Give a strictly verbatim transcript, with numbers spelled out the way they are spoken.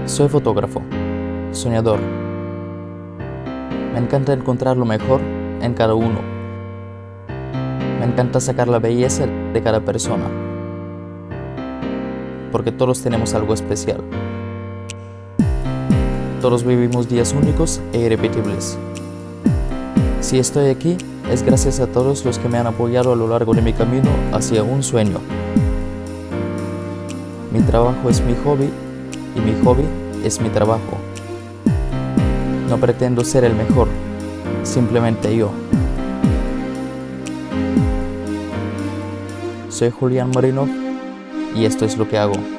Soy fotógrafo, soñador. Me encanta encontrar lo mejor en cada uno. Me encanta sacar la belleza de cada persona, porque todos tenemos algo especial. Todos vivimos días únicos e irrepetibles. Si estoy aquí, es gracias a todos los que me han apoyado a lo largo de mi camino hacia un sueño. Mi trabajo es mi hobby y mi hobby es mi trabajo. No pretendo ser el mejor, simplemente yo. Soy Julián Marinov y esto es lo que hago.